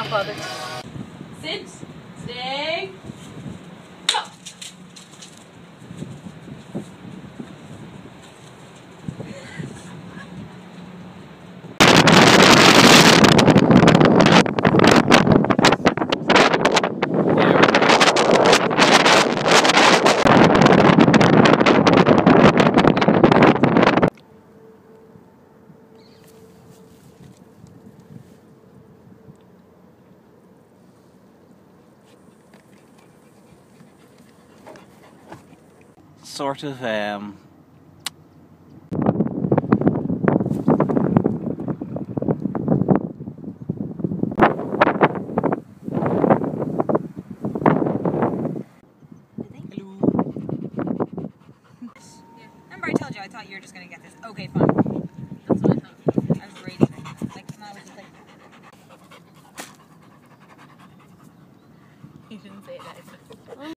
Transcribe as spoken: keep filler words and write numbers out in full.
not bothered. Sit. Stay. Go. Sort of, um... Hello. Yeah. Remember I told you I thought you were just gonna get this. Okay, fine. That's what I thought. I was reading it. Like, Mom was just like... You didn't say it nice.